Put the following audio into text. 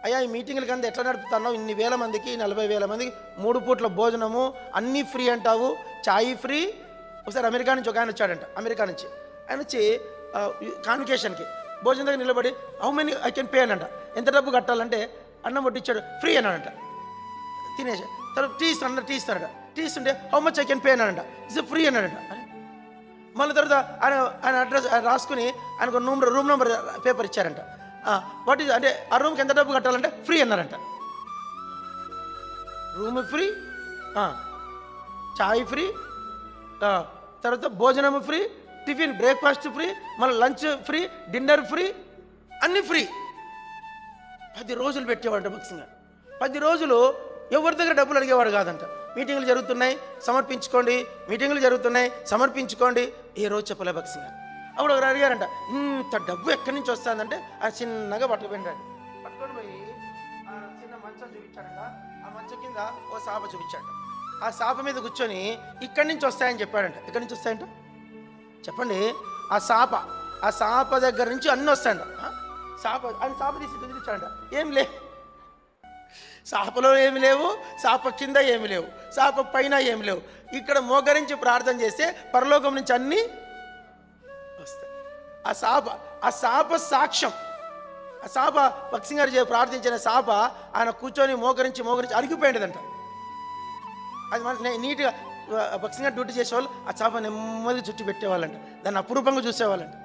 అయ్యా ఈ మీటింగ్లకి అంతా ఎట్లా నడుపుతున్నావు, ఇన్ని వేల మందికి 40,000 మందికి 3 పూట్ల భోజనము అన్నీ ఫ్రీ అంటావు, ఛాయ్ ఫ్రీ. ఒకసారి అమెరికా నుంచి ఒక ఆయన వచ్చాడంట, అమెరికా నుంచి ఆయన వచ్చి కాన్వకేషన్కి భోజనం దగ్గర నిలబడి how many I can pay అనంట. ఎంత డబ్బు కట్టాలంటే అన్నం వడ్డిచ్చాడు, ఫ్రీ అన్నాడంట. తినేసి తర్వాత టీ ఇస్తాడు, టీ ఇస్తాడట. టీ ఇస్తుంటే how much I can pay అన్నాడంట. ఇట్స్ ఫ్రీ అన్నాడంట. మళ్ళీ తర్వాత ఆయన అడ్రస్ రాసుకుని ఆయనకు రూమ్ నెంబర్ పేపర్ ఇచ్చారంట. వాట్ ఈజ్ అంటే ఆ రూమ్కి ఎంత డబ్బు కట్టాలంటే ఫ్రీ అన్నారంట. రూమ్ ఫ్రీ, చాయ్ ఫ్రీ, తర్వాత భోజనం ఫ్రీ, టిఫిన్ బ్రేక్ఫాస్ట్ ఫ్రీ, మళ్ళీ లంచ్ ఫ్రీ, డిన్నర్ ఫ్రీ, అన్నీ ఫ్రీ. 10 రోజులు పెట్టేవాడంట భక్సింగ్ గారు. 10 రోజులు ఎవరి దగ్గర డబ్బులు అడిగేవాడు కాదంట. మీటింగ్లు జరుగుతున్నాయి సమర్పించుకోండి, మీటింగ్లు జరుగుతున్నాయి సమర్పించుకోండి, ఏ రోజు చెప్పలే భక్సింగ్ గారు. అప్పుడు ఒకరు అడిగారంట, ఇంత డబ్బు ఎక్కడి నుంచి వస్తుందంటే ఆ చిన్నగా పట్టుకుపోయాడు. పట్టుకొని పోయి ఆ చిన్న మంచం చూపించాడంట. ఆ మంచం కింద ఓ సాప చూపించాడు. ఆ సాప మీద కూర్చొని ఇక్కడి నుంచి వస్తాయని చెప్పాడంట. ఎక్కడి నుంచి వస్తాయంట చెప్పండి. ఆ సాప దగ్గర నుంచి అన్నీ వస్తాయంట. సాప తీసి చూపించాడంట. ఏం లే, సాపలో ఏమి లేవు, సాప కింద ఏమి లేవు, సాప పైన ఏమి లేవు. ఇక్కడ మోకరించి ప్రార్థన చేస్తే పరలోకం నుంచి అన్నీ వస్తాయి. ఆ సాప సాక్ష్యం. ఆ సాప భక్సింగ్ గారు ప్రార్థించిన సాప ఆయన కూర్చొని మోకరించి అరిగిపోయేదంట. అది మన నీట్గా భక్సింగ్ గారు డ్యూటీ చేసేవాళ్ళు ఆ సాప నెమ్మది చుట్టి పెట్టేవాళ్ళంట. దాన్ని అపురూపంగా చూసేవాళ్ళంట.